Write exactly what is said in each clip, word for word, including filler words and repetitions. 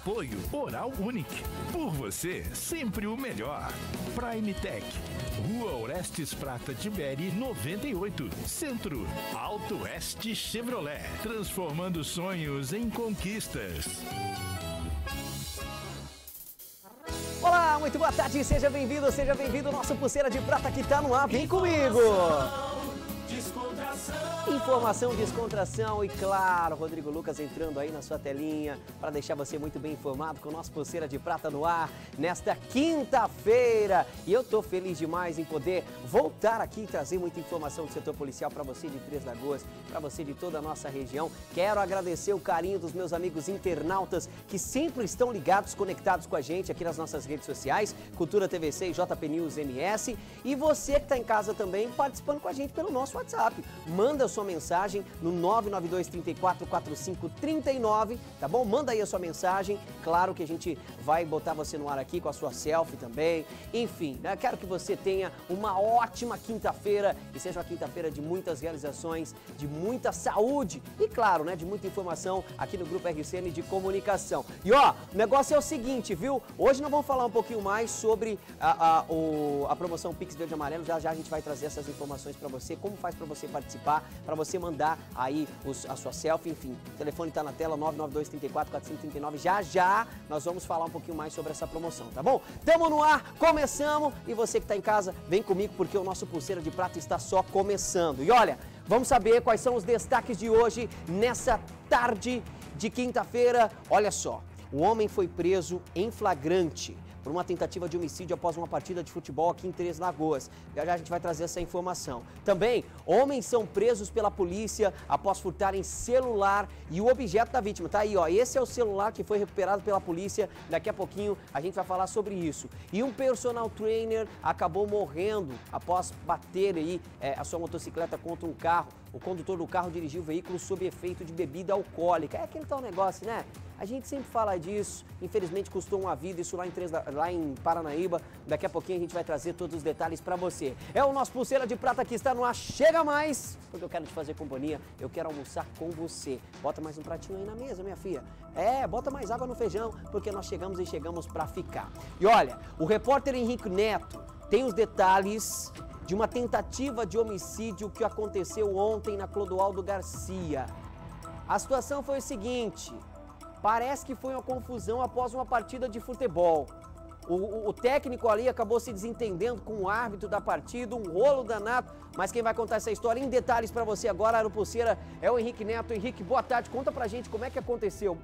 Apoio Oral Unique. Por você, sempre o melhor. Prime Tech. Rua Orestes Prata Tiberi, noventa e oito. Centro. Alto Oeste Chevrolet. Transformando sonhos em conquistas. Olá, muito boa tarde. Seja bem-vindo, seja bem-vindo. Nosso Pulseira de Prata que tá no ar. Vem comigo. Informação, descontração e, claro, Rodrigo Lucas entrando aí na sua telinha para deixar você muito bem informado com o nosso Pulseira de Prata no ar nesta quinta-feira. E eu tô feliz demais em poder voltar aqui e trazer muita informação do setor policial para você de Três Lagoas, para você de toda a nossa região. Quero agradecer o carinho dos meus amigos internautas que sempre estão ligados, conectados com a gente aqui nas nossas redes sociais, Cultura T V C e J P News M S. E você que está em casa também participando com a gente pelo nosso WhatsApp. Manda a sua mensagem no nove nove dois, três quatro, quatro cinco três nove, tá bom? Manda aí a sua mensagem. Claro que a gente vai botar você no ar aqui com a sua selfie também. Enfim, né? Quero que você tenha uma ótima quinta-feira e seja uma quinta-feira de muitas realizações, de muita saúde e, claro, né, de muita informação aqui no Grupo R C N de Comunicação. E ó, o negócio é o seguinte, viu? Hoje nós vamos falar um pouquinho mais sobre a, a, o, a promoção Pix Verde e Amarelo. Já já a gente vai trazer essas informações para você, como faz para você participar, para você mandar aí os, a sua selfie, enfim. O telefone está na tela, nove nove dois, três quatro, quatro cinco três nove. Já já nós vamos falar um pouquinho mais sobre essa promoção, tá bom? Tamo no ar, começamos, e você que está em casa, vem comigo porque o nosso Pulseira de Prata está só começando. E olha, vamos saber quais são os destaques de hoje, nessa tarde de quinta-feira. Olha só, o homem foi preso em flagrante por uma tentativa de homicídio após uma partida de futebol aqui em Três Lagoas. Já já a gente vai trazer essa informação. Também, homens são presos pela polícia após furtarem celular e o objeto da vítima. Tá aí, ó. Esse é o celular que foi recuperado pela polícia. Daqui a pouquinho a gente vai falar sobre isso. E um personal trainer acabou morrendo após bater aí é, a sua motocicleta contra um carro. O condutor do carro dirigiu o veículo sob efeito de bebida alcoólica. É aquele tal negócio, né? A gente sempre fala disso, infelizmente custou uma vida, isso lá em, Três, lá em Paranaíba. Daqui a pouquinho a gente vai trazer todos os detalhes para você. É o nosso Pulseira de Prata que está no ar. Chega mais, porque eu quero te fazer companhia, eu quero almoçar com você. Bota mais um pratinho aí na mesa, minha filha. É, bota mais água no feijão, porque nós chegamos e chegamos para ficar. E olha, o repórter Henrique Neto tem os detalhes de uma tentativa de homicídio que aconteceu ontem na Clodoaldo Garcia. A situação foi o seguinte: parece que foi uma confusão após uma partida de futebol. O, o, o técnico ali acabou se desentendendo com o árbitro da partida, um rolo danado. Mas quem vai contar essa história em detalhes para você agora no Pulseira é o Henrique Neto. Henrique, boa tarde. Conta pra gente como é que aconteceu.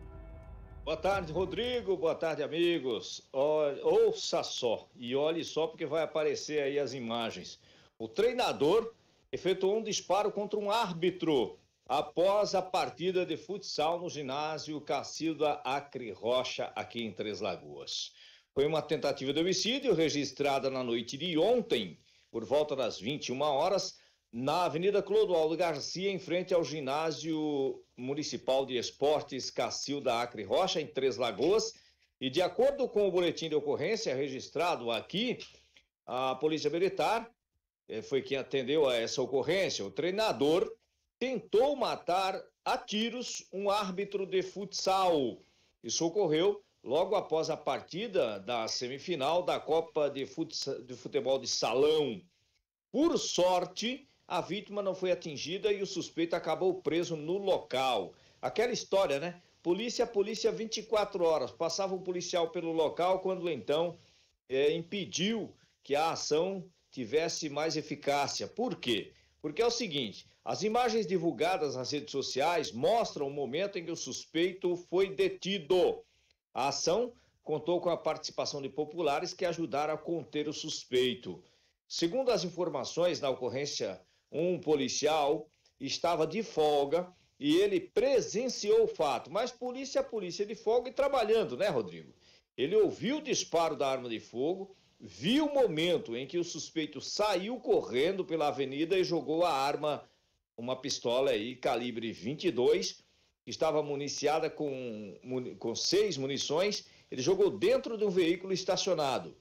Boa tarde, Rodrigo. Boa tarde, amigos. Ouça só e olhe só porque vai aparecer aí as imagens. O treinador efetuou um disparo contra um árbitro após a partida de futsal no ginásio Cacilda Acre Rocha, aqui em Três Lagoas. Foi uma tentativa de homicídio registrada na noite de ontem, por volta das vinte e uma horas, na Avenida Clodoaldo Garcia, em frente ao ginásio municipal de esportes Cacilda Acre Rocha, em Três Lagoas. E de acordo com o boletim de ocorrência registrado aqui, a Polícia Militar foi quem atendeu a essa ocorrência. O treinador tentou matar a tiros um árbitro de futsal. Isso ocorreu logo após a partida da semifinal da Copa de, futsal, de Futebol de Salão. Por sorte, a vítima não foi atingida e o suspeito acabou preso no local. Aquela história, né? Polícia, polícia vinte e quatro horas. Passava um policial pelo local quando então é, impediu que a ação tivesse mais eficácia. Por quê? Porque é o seguinte: as imagens divulgadas nas redes sociais mostram o momento em que o suspeito foi detido. A ação contou com a participação de populares que ajudaram a conter o suspeito. Segundo as informações na ocorrência, um policial estava de folga e ele presenciou o fato. Mas polícia, polícia de folga e trabalhando, né, Rodrigo? Ele ouviu o disparo da arma de fogo, viu o momento em que o suspeito saiu correndo pela avenida e jogou a arma, uma pistola aí, calibre vinte e dois, que estava municiada com, com seis munições. Ele jogou dentro de um veículo estacionado.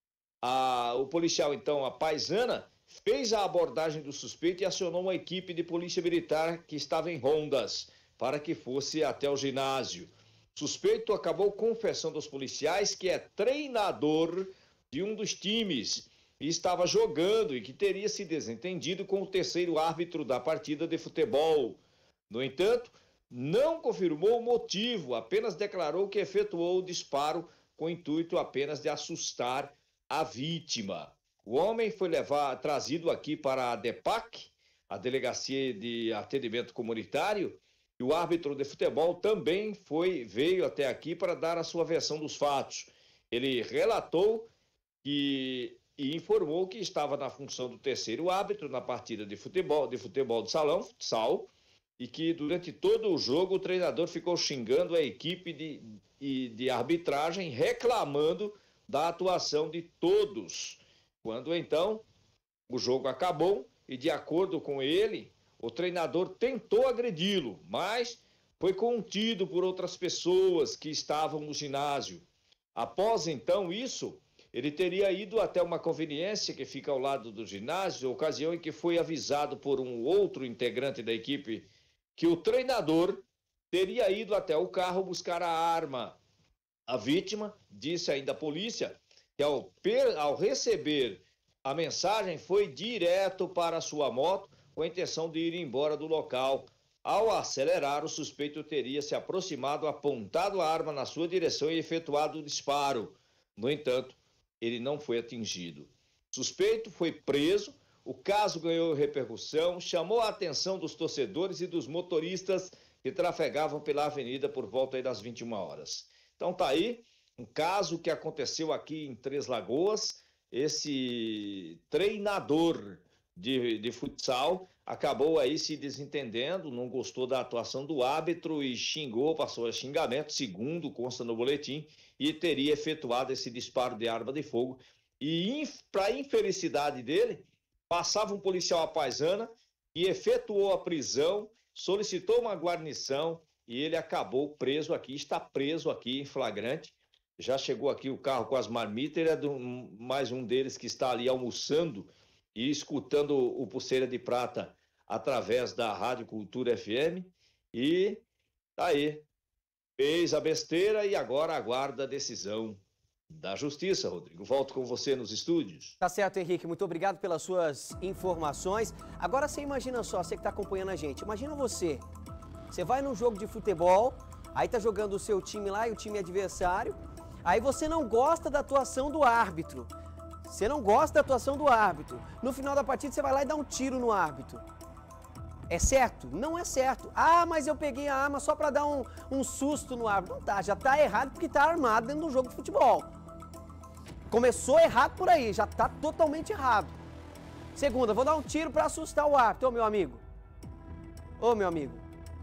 A, o policial, então, a paisana, fez a abordagem do suspeito e acionou uma equipe de polícia militar que estava em rondas para que fosse até o ginásio. suspeito acabou confessando aos policiais que é treinador de um dos times e estava jogando e que teria se desentendido com o terceiro árbitro da partida de futebol. No entanto, não confirmou o motivo, apenas declarou que efetuou o disparo com o intuito apenas de assustar a vítima. O homem foi levar, trazido aqui para a DEPAC, a Delegacia de Atendimento Comunitário, e o árbitro de futebol também foi, veio até aqui para dar a sua versão dos fatos. Ele relatou que, e informou que estava na função do terceiro árbitro na partida de futebol, de futebol de salão, futsal, e que durante todo o jogo o treinador ficou xingando a equipe de, de, de arbitragem, reclamando da atuação de todos. Quando então o jogo acabou e, de acordo com ele, o treinador tentou agredi-lo, mas foi contido por outras pessoas que estavam no ginásio. Após então isso, ele teria ido até uma conveniência que fica ao lado do ginásio, ocasião em que foi avisado por um outro integrante da equipe que o treinador teria ido até o carro buscar a arma. A vítima disse ainda à polícia que ao, ao receber a mensagem foi direto para a sua moto com a intenção de ir embora do local. Ao acelerar, o suspeito teria se aproximado, apontado a arma na sua direção e efetuado o disparo. No entanto, ele não foi atingido. O suspeito foi preso, o caso ganhou repercussão, chamou a atenção dos torcedores e dos motoristas que trafegavam pela avenida por volta aí das vinte e uma horas. Então tá aí um caso que aconteceu aqui em Três Lagoas. Esse treinador de, de futsal acabou aí se desentendendo, não gostou da atuação do árbitro e xingou, passou a xingamento, segundo consta no boletim, e teria efetuado esse disparo de arma de fogo. E, para infelicidade dele, passava um policial à paisana e efetuou a prisão, solicitou uma guarnição e ele acabou preso aqui, está preso aqui em flagrante. Já chegou aqui o carro com as marmitas, ele é do, mais um deles que está ali almoçando e escutando o Pulseira de Prata através da Rádio Cultura F M. E tá aí, fez a besteira e agora aguarda a decisão da Justiça, Rodrigo. Volto com você nos estúdios. Tá certo, Henrique. Muito obrigado pelas suas informações. Agora você imagina só, você que está acompanhando a gente. Imagina você, você vai num jogo de futebol, aí tá jogando o seu time lá e o time adversário, aí você não gosta da atuação do árbitro. Você não gosta da atuação do árbitro. No final da partida você vai lá e dá um tiro no árbitro. É certo? Não é certo. Ah, mas eu peguei a arma só para dar um, um susto no árbitro. Não tá, já tá errado porque tá armado dentro do jogo de futebol. Começou errado por aí, já tá totalmente errado. Segunda, vou dar um tiro para assustar o árbitro. Ô, meu amigo. Ô, meu amigo.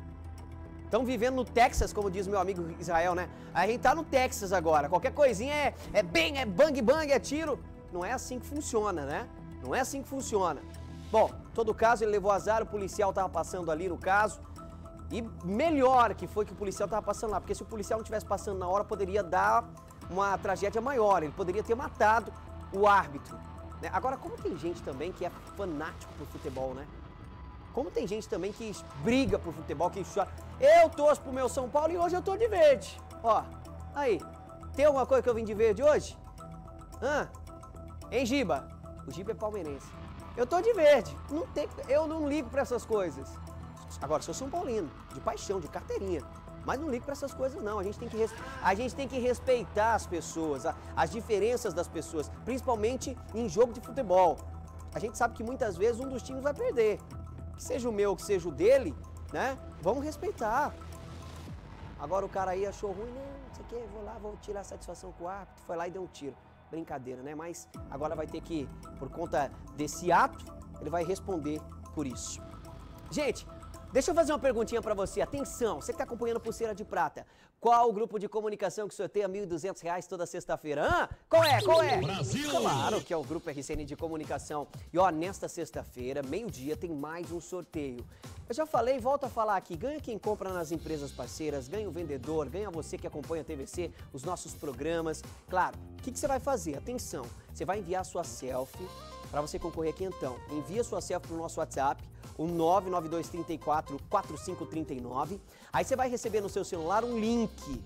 Estão vivendo no Texas, como diz meu amigo Israel, né? A gente tá no Texas agora. Qualquer coisinha é, é bem, é bang bang, é tiro. Não é assim que funciona, né? Não é assim que funciona. Bom, em todo caso, ele levou azar, o policial estava passando ali no caso. E melhor que foi que o policial estava passando lá, porque se o policial não estivesse passando na hora, poderia dar uma tragédia maior. Ele poderia ter matado o árbitro. Né? Agora, como tem gente também que é fanático por futebol, né? Como tem gente também que briga por futebol, que chora. Eu torço pro meu São Paulo e hoje eu tô de verde. Ó, aí. Tem alguma coisa que eu vim de verde hoje? Hã? Hein, Giba? O Giba é palmeirense. Eu tô de verde. Não tem, eu não ligo pra essas coisas. Agora, sou São Paulino, de paixão, de carteirinha. Mas não ligo pra essas coisas, não. A gente tem que, res... a gente tem que respeitar as pessoas, a... as diferenças das pessoas, principalmente em jogo de futebol. A gente sabe que muitas vezes um dos times vai perder. Que seja o meu, que seja o dele, né? Vamos respeitar. Agora o cara aí achou ruim, não, não sei o quê, vou lá, vou tirar satisfação com o árbitro. Foi lá e deu um tiro. Brincadeira, né? Mas agora vai ter que, por conta desse ato, ele vai responder por isso. Gente, deixa eu fazer uma perguntinha pra você. Atenção, você que tá acompanhando Pulseira de Prata. Qual o grupo de comunicação que sorteia mil e duzentos reais toda sexta-feira? Ah, qual é? Qual é? Brasil! Claro que é o Grupo R C N de Comunicação. E ó, nesta sexta-feira, meio-dia, tem mais um sorteio. Eu já falei, volto a falar aqui, ganha quem compra nas empresas parceiras, ganha o vendedor, ganha você que acompanha a T V C, os nossos programas. Claro, o que, que você vai fazer? Atenção, você vai enviar sua selfie para você concorrer aqui então. Envia sua selfie pro nosso WhatsApp, o nove nove dois três quatro, quatro cinco três nove. Aí você vai receber no seu celular um link.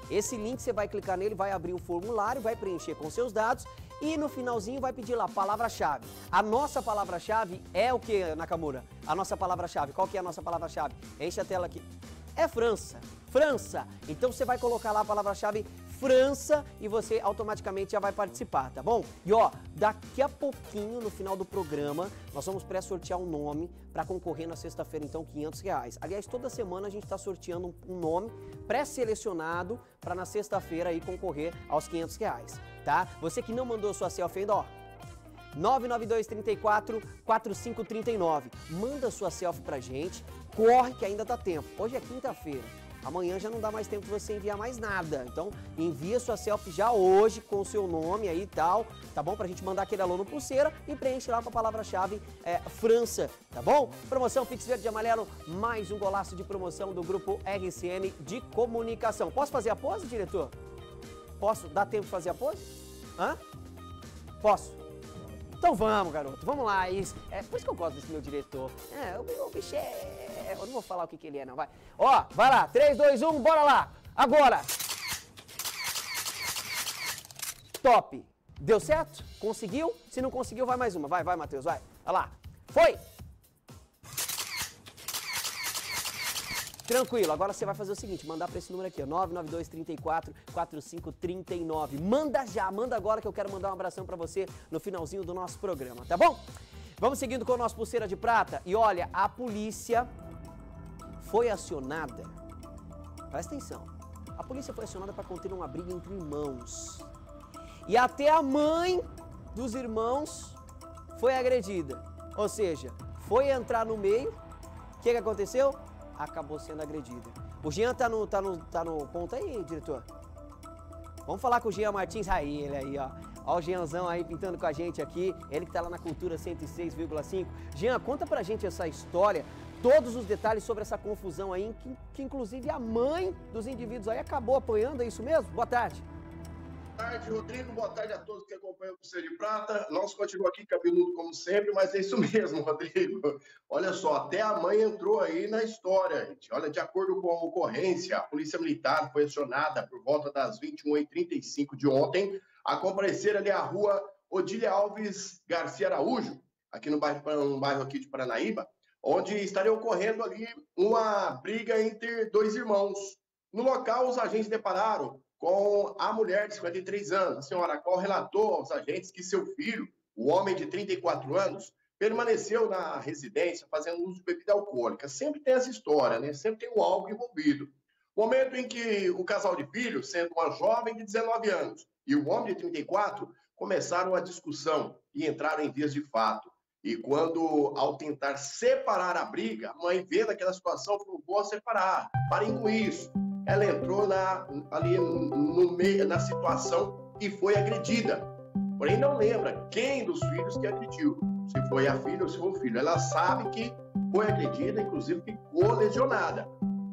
Esse link você vai clicar nele, vai abrir o formulário, vai preencher com seus dados e no finalzinho vai pedir lá palavra-chave. A nossa palavra-chave é o que, Nakamura? A nossa palavra-chave, qual que é a nossa palavra-chave? Enche a tela aqui. É França. França. Então você vai colocar lá a palavra-chave França e você automaticamente já vai participar, tá bom? E ó, daqui a pouquinho, no final do programa, nós vamos pré-sortear um nome para concorrer na sexta-feira, então, quinhentos reais. Aliás, toda semana a gente está sorteando um nome pré-selecionado para na sexta-feira aí concorrer aos quinhentos reais, tá? Você que não mandou sua selfie ainda, ó, nove nove dois, três quatro, quatro cinco três nove. Manda sua selfie pra gente, corre que ainda tá tempo. Hoje é quinta-feira. Amanhã já não dá mais tempo de você enviar mais nada. Então, envia sua selfie já hoje com o seu nome aí e tal, tá bom? Pra gente mandar aquele alô no pulseira e preenche lá com a palavra-chave é, França, tá bom? Promoção Pix Verde e Amarelo, mais um golaço de promoção do Grupo R C N de Comunicação. Posso fazer a pose, diretor? Posso? Dá tempo de fazer a pose? Hã? Posso? Então vamos, garoto, vamos lá. Isso. É por isso que eu gosto desse meu diretor. É, o, o bicho é... Eu não vou falar o que, que ele é, não, vai. Ó, vai lá, três, dois, um, bora lá. Agora. Top. Deu certo? Conseguiu? Se não conseguiu, vai mais uma. Vai, vai, Matheus, vai. Olha lá. Foi. Tranquilo, agora você vai fazer o seguinte, mandar para esse número aqui, ó, nove nove dois, três quatro, quatro cinco três nove. Manda já, manda agora que eu quero mandar um abração para você no finalzinho do nosso programa, tá bom? Vamos seguindo com o nosso Pulseira de Prata. E olha, a polícia foi acionada, presta atenção, a polícia foi acionada para conter uma briga entre irmãos. E até a mãe dos irmãos foi agredida. Ou seja, foi entrar no meio, o que, que aconteceu? Acabou sendo agredida. O Jean tá no, tá no, tá no ponto aí, diretor? Vamos falar com o Jean Martins. Aí, ele aí, ó. Ó o Jeanzão aí pintando com a gente aqui. Ele que tá lá na Cultura cento e seis vírgula cinco. Jean, conta pra gente essa história, todos os detalhes sobre essa confusão aí, que, que inclusive a mãe dos indivíduos aí acabou apoiando, é isso mesmo? Boa tarde. Boa tarde, Rodrigo. Boa tarde a todos que acompanham o Pulseira de Prata. Nós continuamos aqui cabeludo como sempre, mas é isso mesmo, Rodrigo. Olha só, até a mãe entrou aí na história, gente. Olha, de acordo com a ocorrência, a Polícia Militar foi acionada por volta das vinte e uma e trinta e cinco de ontem a comparecer ali à rua Odília Alves Garcia Araújo, aqui no bairro, no bairro aqui de Paranaíba, onde estaria ocorrendo ali uma briga entre dois irmãos. No local, os agentes depararam com a mulher de cinquenta e três anos, a senhora, a qual relatou aos agentes que seu filho, o homem de trinta e quatro anos, permaneceu na residência fazendo uso de bebida alcoólica. Sempre tem essa história, né? Sempre tem o álcool envolvido. Momento em que o casal de filhos, sendo uma jovem de dezenove anos e o homem de trinta e quatro, começaram a discussão e entraram em vias de fato. E quando, ao tentar separar a briga, a mãe, vendo aquela situação, falou, vou separar, parem com isso. Ela entrou na, ali no meio, na situação e foi agredida. Porém, não lembra quem dos filhos que agrediu. Se foi a filha ou se foi o filho. Ela sabe que foi agredida, inclusive ficou lesionada.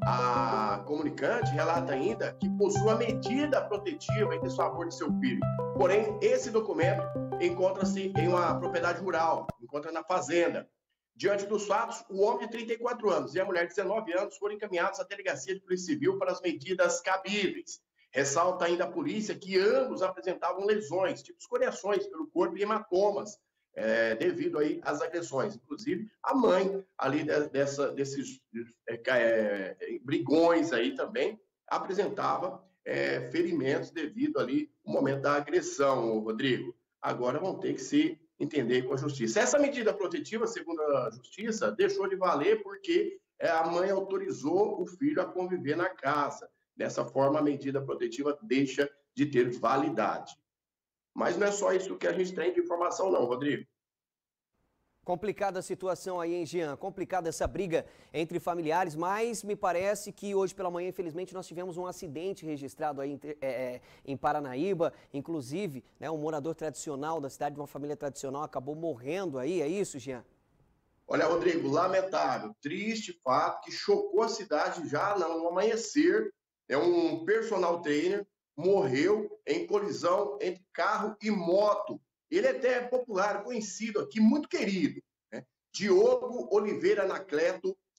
A comunicante relata ainda que possui a medida protetiva em desfavor de seu filho. Porém, esse documento encontra-se em uma propriedade rural, encontra na fazenda. Diante dos fatos, o homem de trinta e quatro anos e a mulher de dezenove anos foram encaminhados à delegacia de polícia civil para as medidas cabíveis. Ressalta ainda a polícia que ambos apresentavam lesões, tipo escoriações pelo corpo e hematomas, é, devido aí às agressões. Inclusive, a mãe ali de, dessa, desses é, é, brigões aí também apresentava é, ferimentos devido ali ao momento da agressão, Rodrigo. Agora vão ter que se entender com a justiça. Essa medida protetiva, segundo a justiça, deixou de valer porque a mãe autorizou o filho a conviver na casa. Dessa forma, a medida protetiva deixa de ter validade. Mas não é só isso que a gente tem de informação, não, Rodrigo. Complicada a situação aí, hein, Jean? Complicada essa briga entre familiares, mas me parece que hoje pela manhã, infelizmente, nós tivemos um acidente registrado aí é, é, em Paranaíba. Inclusive, né, um morador tradicional da cidade, de uma família tradicional, acabou morrendo aí, é isso, Jean? Olha, Rodrigo, lamentável, triste fato que chocou a cidade já no amanhecer. É um personal trainer, morreu em colisão entre carro e moto. Ele é até popular, conhecido aqui, muito querido, né? Diogo Oliveira Anacleto,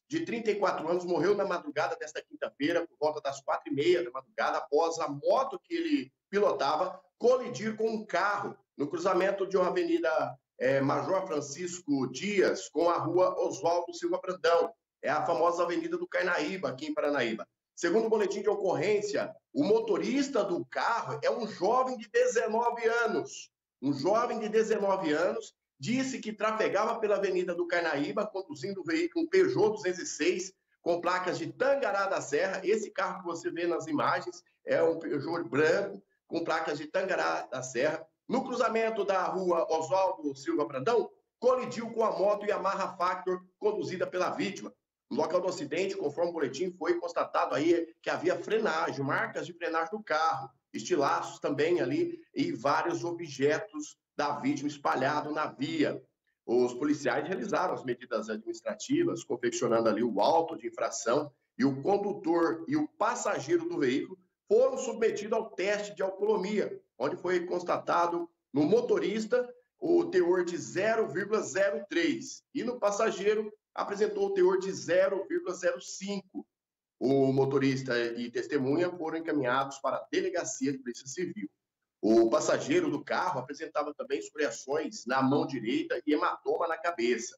de trinta e quatro anos, morreu na madrugada desta quinta-feira, por volta das quatro e meia da madrugada, após a moto que ele pilotava colidir com um carro no cruzamento de uma avenida é, Major Francisco Dias com a rua Oswaldo Silva Brandão. É a famosa Avenida do Carnaíba, aqui em Paranaíba. Segundo o boletim de ocorrência, o motorista do carro é um jovem de dezenove anos. Um jovem de dezenove anos disse que trafegava pela Avenida do Carnaíba, conduzindo um veículo um Peugeot duzentos e seis, com placas de Tangará da Serra. Esse carro que você vê nas imagens é um Peugeot branco, com placas de Tangará da Serra. No cruzamento da rua Oswaldo Silva Brandão, colidiu com a moto Yamaha Factor, conduzida pela vítima. No local do acidente, conforme o boletim, foi constatado aí que havia frenagem, marcas de frenagem do carro, estilhaços também ali e vários objetos da vítima espalhados na via. Os policiais realizaram as medidas administrativas, confeccionando ali o auto de infração, e o condutor e o passageiro do veículo foram submetidos ao teste de alcoolemia, onde foi constatado no motorista o teor de zero vírgula zero três e no passageiro apresentou o teor de zero vírgula zero cinco. O motorista e testemunha foram encaminhados para a Delegacia de Polícia Civil. O passageiro do carro apresentava também escoriações na mão direita e hematoma na cabeça.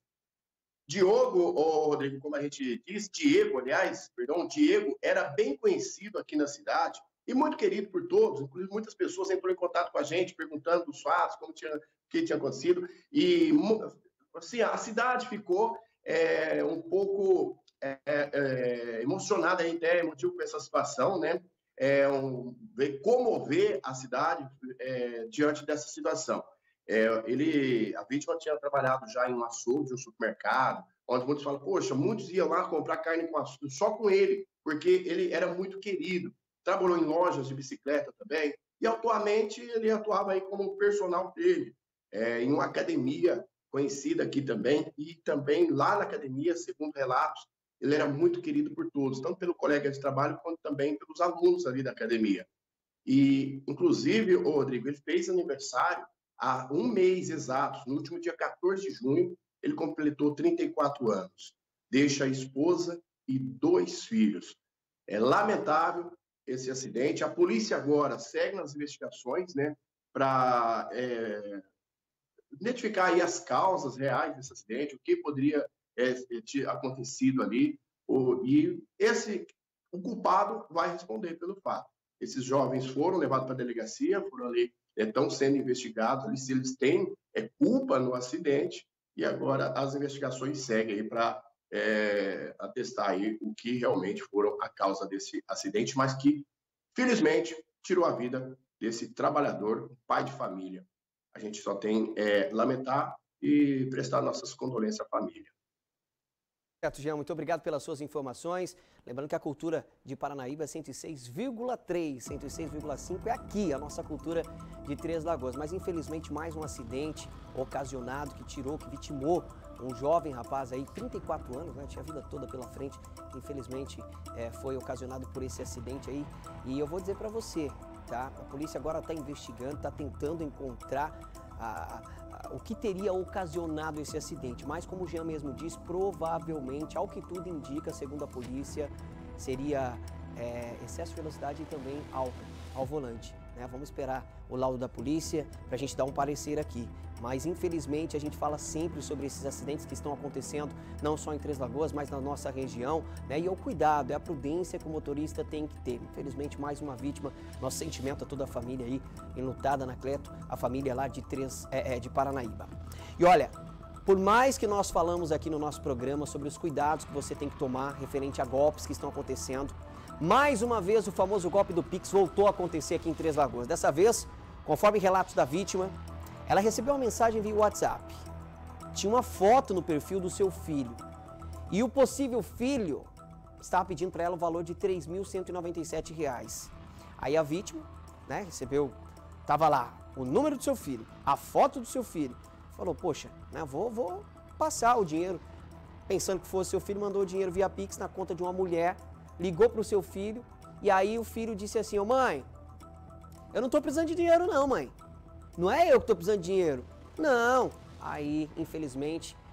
Diogo, oh, Rodrigo, como a gente diz, Diego, aliás, perdão, Diego era bem conhecido aqui na cidade e muito querido por todos, inclusive muitas pessoas entraram em contato com a gente, perguntando dos fatos, como tinha, o que tinha acontecido, e assim, a cidade ficou é, um pouco é, é, emocionada, até emotivo com essa situação, né? É, um, comover a cidade é, diante dessa situação. É, ele, a vítima tinha trabalhado já em um açougue, um supermercado, onde muitos falam, poxa, muitos iam lá comprar carne com açougue, só com ele, porque ele era muito querido. Trabalhou em lojas de bicicleta também, e atualmente ele atuava aí como personal dele, é, em uma academia conhecida aqui também, e também lá na academia, segundo relatos, ele era muito querido por todos, tanto pelo colega de trabalho, quanto também pelos alunos ali da academia. E, inclusive, o Rodrigo, ele fez aniversário há um mês exato, no último dia quatorze de junho, ele completou trinta e quatro anos. Deixa a esposa e dois filhos. É lamentável esse acidente. A polícia agora segue nas investigações, né, para é, identificar aí as causas reais desse acidente, o que poderia é, ter acontecido ali. O, e esse, o culpado vai responder pelo fato. Esses jovens foram levados para a delegacia, foram ali, estão sendo investigados ali, se eles têm é, culpa no acidente, e agora as investigações seguem aí para é, atestar aí o que realmente foram a causa desse acidente, mas que, felizmente, tirou a vida desse trabalhador, pai de família. A gente só tem é, lamentar e prestar nossas condolências à família. Certo, Jean, muito obrigado pelas suas informações. Lembrando que a cultura de Paranaíba é cento e seis vírgula três, cento e seis vírgula cinco é aqui, a nossa cultura de Três Lagoas. Mas, infelizmente, mais um acidente ocasionado que tirou, que vitimou um jovem rapaz aí, trinta e quatro anos, né? Tinha a vida toda pela frente. Infelizmente, é, foi ocasionado por esse acidente aí. E eu vou dizer para você, tá? A polícia agora está investigando, está tentando encontrar a... a o que teria ocasionado esse acidente, mas como o Jean mesmo diz, provavelmente, ao que tudo indica, segundo a polícia, seria é, excesso de velocidade e também álcool ao volante, né? Vamos esperar o laudo da polícia para a gente dar um parecer aqui, mas infelizmente a gente fala sempre sobre esses acidentes que estão acontecendo, não só em Três Lagoas, mas na nossa região, né? E é o cuidado, é a prudência que o motorista tem que ter. Infelizmente, mais uma vítima, nosso sentimento a toda a família aí, enlutada, Anacleto, a família lá de, Três, é, é, de Paranaíba. E olha, por mais que nós falamos aqui no nosso programa sobre os cuidados que você tem que tomar referente a golpes que estão acontecendo, mais uma vez o famoso golpe do Pix voltou a acontecer aqui em Três Lagoas. Dessa vez, conforme relatos da vítima, ela recebeu uma mensagem via WhatsApp. Tinha uma foto no perfil do seu filho. E o possível filho estava pedindo para ela o valor de três mil cento e noventa e sete reais. Aí a vítima, né, recebeu, estava lá o número do seu filho, a foto do seu filho. Falou, poxa, né, vou, vou passar o dinheiro. Pensando que fosse seu filho, mandou o dinheiro via Pix na conta de uma mulher, ligou para o seu filho, e aí o filho disse assim, ô mãe, eu não estou precisando de dinheiro não, mãe. Não é eu que estou precisando de dinheiro. Não. Aí, infelizmente,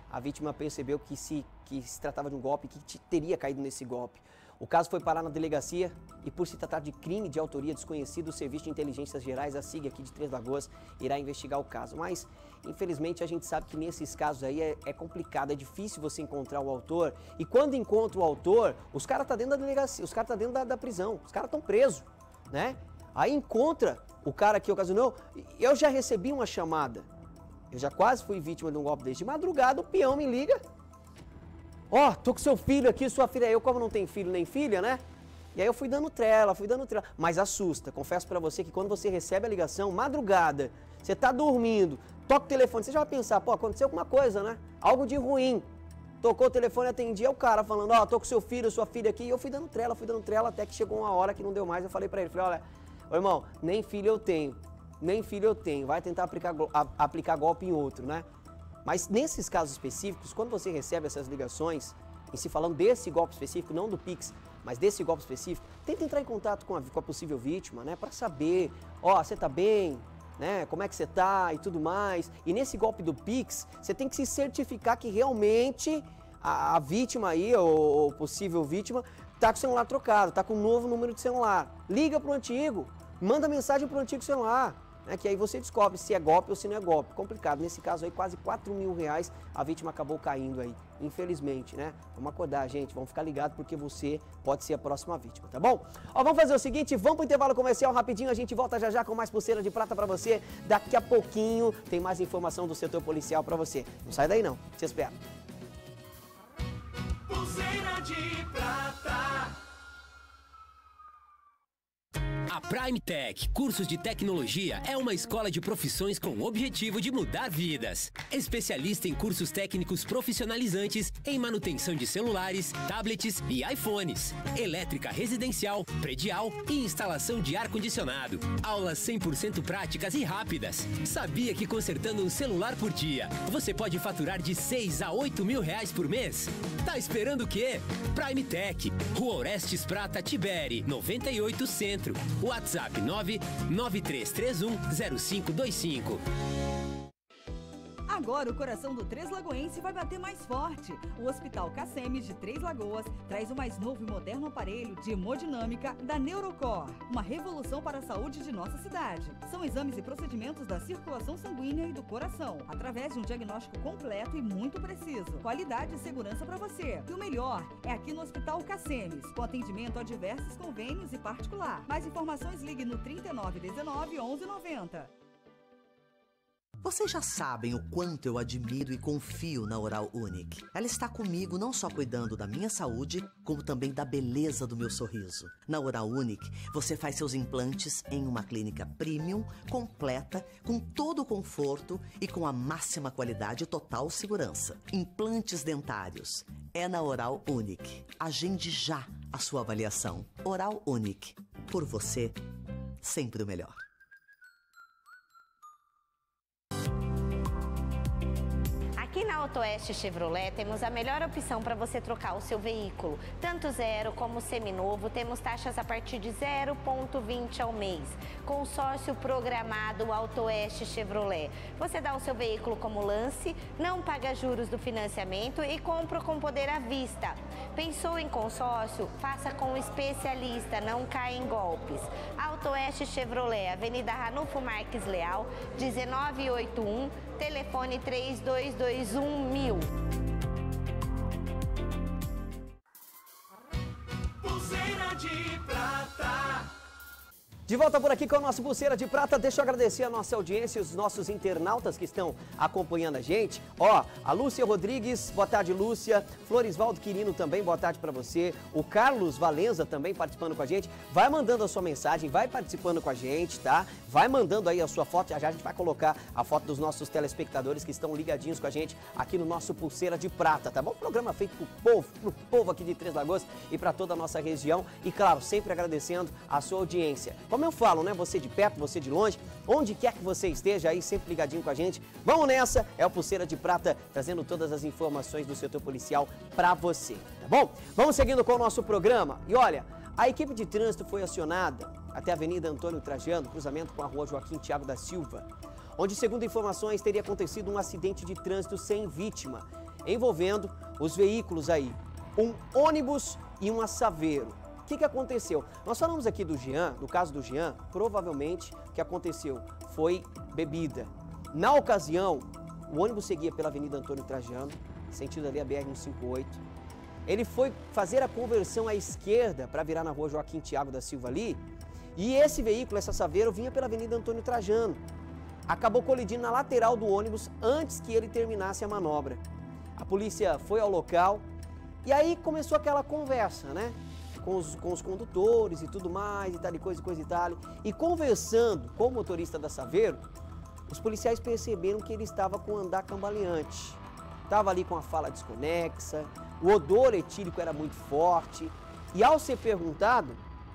a vítima percebeu que se, que se tratava de um golpe, que te, teria caído nesse golpe. O caso foi parar na delegacia e, por se tratar de crime de autoria desconhecida, o Serviço de Inteligências Gerais, a SIG aqui de Três Lagoas, irá investigar o caso. Mas, infelizmente, a gente sabe que nesses casos aí é, é complicado, é difícil você encontrar o autor. E quando encontra o autor, os caras estão tá dentro da delegacia, os caras estão tá dentro da, da prisão, os caras estão presos, né? Aí encontra o cara que ocasionou. Eu já recebi uma chamada, eu já quase fui vítima de um golpe desse. De madrugada, o peão me liga. Ó, oh, tô com seu filho aqui, sua filha. Eu, como não tenho filho nem filha, né? E aí eu fui dando trela, fui dando trela. Mas assusta, confesso pra você que quando você recebe a ligação, madrugada, você tá dormindo, toca o telefone, você já vai pensar, pô, aconteceu alguma coisa, né? Algo de ruim. Tocou o telefone, atendi, é o cara falando, ó, oh, tô com seu filho, sua filha aqui. E eu fui dando trela, fui dando trela, até que chegou uma hora que não deu mais. Eu falei pra ele, falei, olha, ô irmão, nem filho eu tenho, nem filho eu tenho. Vai tentar aplicar, a, aplicar golpe em outro, né? Mas nesses casos específicos, quando você recebe essas ligações, em se falando desse golpe específico, não do Pix, mas desse golpe específico, tenta entrar em contato com a, com a possível vítima, né, para saber, ó, você tá bem, né, como é que você tá e tudo mais. E nesse golpe do Pix, você tem que se certificar que realmente a, a vítima aí, ou, ou possível vítima, tá com o celular trocado, tá com um novo número de celular. Liga pro antigo, manda mensagem pro antigo celular. É que aí você descobre se é golpe ou se não é golpe. Complicado. Nesse caso aí, quase quatro mil reais a vítima acabou caindo aí. Infelizmente, né? Vamos acordar, gente. Vamos ficar ligados porque você pode ser a próxima vítima, tá bom? Ó, vamos fazer o seguinte, vamos pro intervalo comercial rapidinho. A gente volta já já com mais pulseira de prata pra você. Daqui a pouquinho tem mais informação do setor policial pra você. Não sai daí não. Te espero. Pulseira de prata. A Prime Tech, cursos de tecnologia, é uma escola de profissões com o objetivo de mudar vidas. Especialista em cursos técnicos profissionalizantes em manutenção de celulares, tablets e iPhones, elétrica residencial, predial e instalação de ar-condicionado. Aulas cem por cento práticas e rápidas. Sabia que consertando um celular por dia, você pode faturar de seis a oito mil reais por mês? Tá esperando o quê? Prime Tech, Rua Orestes Prata, Tiberi, noventa e oito Centro. WhatsApp nove nove três três um zero cinco dois cinco. Agora o coração do Três Lagoense vai bater mais forte. O Hospital Cacemes de Três Lagoas traz o mais novo e moderno aparelho de hemodinâmica da Neurocor. Uma revolução para a saúde de nossa cidade. São exames e procedimentos da circulação sanguínea e do coração, através de um diagnóstico completo e muito preciso. Qualidade e segurança para você. E o melhor é aqui no Hospital Cacemes, com atendimento a diversos convênios e particular. Mais informações, ligue no trinta e nove dezenove, onze noventa. Vocês já sabem o quanto eu admiro e confio na Oral Unique. Ela está comigo não só cuidando da minha saúde, como também da beleza do meu sorriso. Na Oral Unique, você faz seus implantes em uma clínica premium, completa, com todo o conforto e com a máxima qualidade e total segurança. Implantes dentários. É na Oral Unique. Agende já a sua avaliação. Oral Unique. Por você, sempre o melhor. Aqui na AutoOeste Chevrolet temos a melhor opção para você trocar o seu veículo. Tanto zero como seminovo, temos taxas a partir de zero vírgula vinte ao mês. Consórcio programado AutoOeste Chevrolet. Você dá o seu veículo como lance, não paga juros do financiamento e compra com poder à vista. Pensou em consórcio? Faça com um especialista, não caia em golpes. AutoOeste Chevrolet, Avenida Ranulfo Marques Leal, dezenove oitenta e um, telefone três dois dois um mil. Pulseira de prata. De volta por aqui com a nossa Pulseira de Prata. Deixa eu agradecer a nossa audiência e os nossos internautas que estão acompanhando a gente. Ó, a Lúcia Rodrigues, boa tarde, Lúcia. Florisvaldo Quirino também, boa tarde para você. O Carlos Valenza também participando com a gente. Vai mandando a sua mensagem, vai participando com a gente, tá? Vai mandando aí a sua foto. Já já a gente vai colocar a foto dos nossos telespectadores que estão ligadinhos com a gente aqui no nosso Pulseira de Prata, tá bom? Programa feito pro povo, pro povo aqui de Três Lagoas e para toda a nossa região. E claro, sempre agradecendo a sua audiência. Como eu falo, né? Você de perto, você de longe, onde quer que você esteja aí, sempre ligadinho com a gente. Vamos nessa! É o Pulseira de Prata, trazendo todas as informações do setor policial pra você, tá bom? Vamos seguindo com o nosso programa. E olha, a equipe de trânsito foi acionada até a Avenida Antônio Trajano, cruzamento com a Rua Joaquim Tiago da Silva, onde, segundo informações, teria acontecido um acidente de trânsito sem vítima. envolvendo os veículos aí, um ônibus e uma Saveiro. O que, que aconteceu? Nós falamos aqui do Jean, no caso do Jean, provavelmente o que aconteceu foi bebida. Na ocasião, o ônibus seguia pela Avenida Antônio Trajano, sentido ali a B R cento e cinquenta e oito. Ele foi fazer a conversão à esquerda para virar na rua Joaquim Tiago da Silva ali, e esse veículo, essa Saveiro, vinha pela Avenida Antônio Trajano. Acabou colidindo na lateral do ônibus antes que ele terminasse a manobra. A polícia foi ao local e aí começou aquela conversa, né? Com os, com os condutores e tudo mais, e tal e coisa e coisa e tal. E conversando com o motorista da Saveiro, os policiais perceberam que ele estava com andar cambaleante. Estava ali com a fala desconexa, o odor etílico era muito forte. E ao ser perguntado,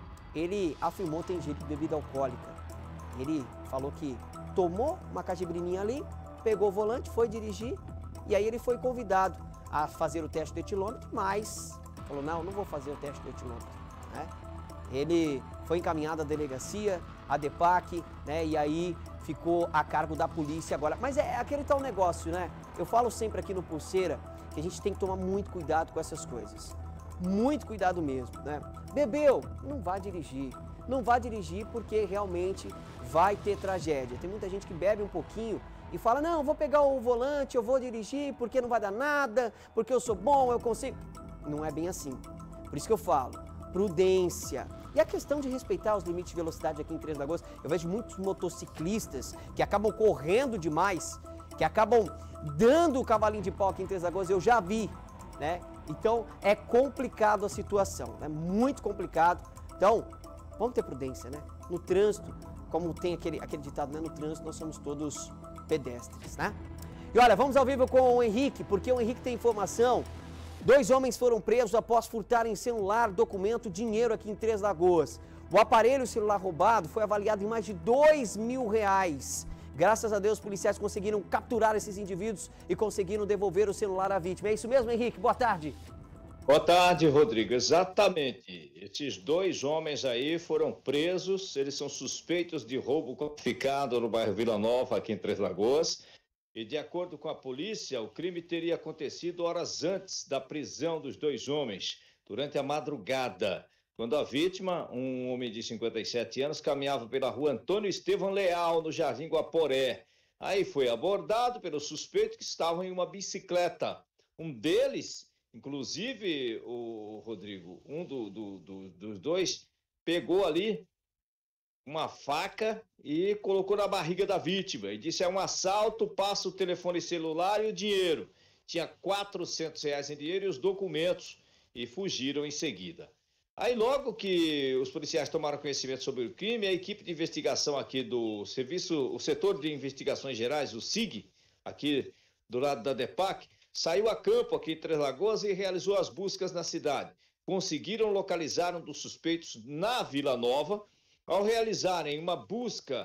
ele afirmou ter ingerido bebida alcoólica. Ele falou que tomou uma cajibrininha ali, pegou o volante, foi dirigir, e aí ele foi convidado a fazer o teste do etilômetro, mas falou, não, não vou fazer o teste do etilômetro. Né? Ele foi encaminhado à delegacia, à DEPAC, né? E aí ficou a cargo da polícia agora. Mas é aquele tal negócio, né? Eu falo sempre aqui no Pulseira que a gente tem que tomar muito cuidado com essas coisas. Muito cuidado mesmo, né? Bebeu, não vá dirigir. Não vá dirigir porque realmente vai ter tragédia. Tem muita gente que bebe um pouquinho e fala, não, vou pegar o volante, eu vou dirigir porque não vai dar nada, porque eu sou bom, eu consigo. Não é bem assim. Por isso que eu falo, prudência. E a questão de respeitar os limites de velocidade aqui em Três Lagoas, eu vejo muitos motociclistas que acabam correndo demais, que acabam dando o cavalinho de pau aqui em Três Lagoas, eu já vi, né? Então, é complicado a situação, é muito complicado. Então, vamos ter prudência, né? No trânsito, como tem aquele, aquele ditado, né? No trânsito nós somos todos pedestres, né? E olha, vamos ao vivo com o Henrique, porque o Henrique tem informação. Dois homens foram presos após furtarem celular, documento, dinheiro aqui em Três Lagoas. O aparelho celular roubado foi avaliado em mais de dois mil reais. Graças a Deus, os policiais conseguiram capturar esses indivíduos e conseguiram devolver o celular à vítima. É isso mesmo, Henrique? Boa tarde. Boa tarde, Rodrigo. Exatamente. Esses dois homens aí foram presos. Eles são suspeitos de roubo qualificado no bairro Vila Nova, aqui em Três Lagoas. E, de acordo com a polícia, o crime teria acontecido horas antes da prisão dos dois homens, durante a madrugada, quando a vítima, um homem de cinquenta e sete anos, caminhava pela rua Antônio Estevão Leal, no Jardim Guaporé. Aí foi abordado pelos suspeitos que estavam em uma bicicleta. Um deles, inclusive, o Rodrigo, um do, do, do, dos dois, pegou ali uma faca e colocou na barriga da vítima e disse, é um assalto, passa o telefone celular e o dinheiro. Tinha quatrocentos reais em dinheiro e os documentos e fugiram em seguida. Aí logo que os policiais tomaram conhecimento sobre o crime, a equipe de investigação aqui do serviço, o setor de investigações gerais, o S I G, aqui do lado da DEPAC, saiu a campo aqui em Três Lagoas e realizou as buscas na cidade. Conseguiram localizar um dos suspeitos na Vila Nova. Ao realizarem uma busca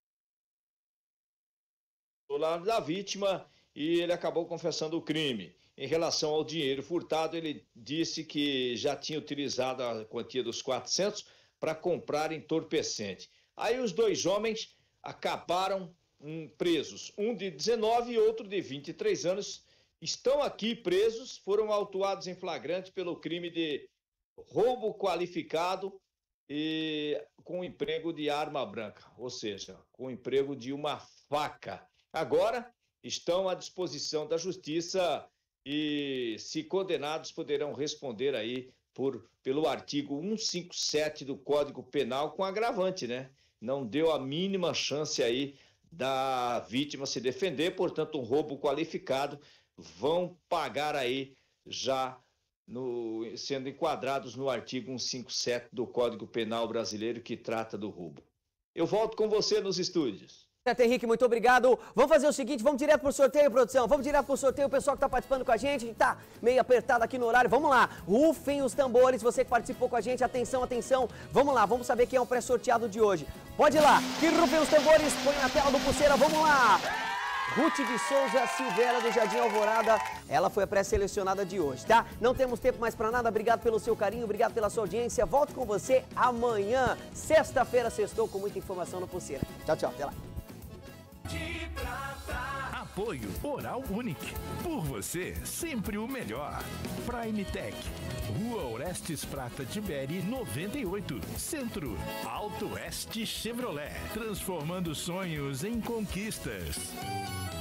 do lado da vítima, e ele acabou confessando o crime. Em relação ao dinheiro furtado, ele disse que já tinha utilizado a quantia dos quatrocentos para comprar entorpecente. Aí os dois homens acabaram um, presos, um de dezenove e outro de vinte e três anos, estão aqui presos, foram autuados em flagrante pelo crime de roubo qualificado e com emprego de arma branca, ou seja, com emprego de uma faca. Agora estão à disposição da justiça e, se condenados, poderão responder aí por, pelo artigo cento e cinquenta e sete do Código Penal com agravante, né? Não deu a mínima chance aí da vítima se defender, portanto, um roubo qualificado, vão pagar aí já No, sendo enquadrados no artigo cento e cinquenta e sete do Código Penal brasileiro que trata do roubo. Eu volto com você nos estúdios. Henrique, muito obrigado. Vamos fazer o seguinte, vamos direto pro sorteio, produção. Vamos direto pro sorteio, o pessoal que tá participando com a gente, que tá meio apertado aqui no horário. Vamos lá, rufem os tambores, você que participou com a gente, atenção, atenção. Vamos lá, vamos saber quem é o pré-sorteado de hoje. Pode ir lá, que rufem os tambores, põe na tela do Pulseira, vamos lá. Ruth de Souza Silveira, do Jardim Alvorada, ela foi a pré-selecionada de hoje, tá? Não temos tempo mais pra nada, obrigado pelo seu carinho, obrigado pela sua audiência. Volto com você amanhã, sexta-feira, sextou com muita informação no Pulseira. Tchau, tchau, até lá. A Apoio Oral Unique. Por você, sempre o melhor. Prime Tech. Rua Orestes Prata Tiberi, noventa e oito. Centro. Auto Oeste Chevrolet. Transformando sonhos em conquistas.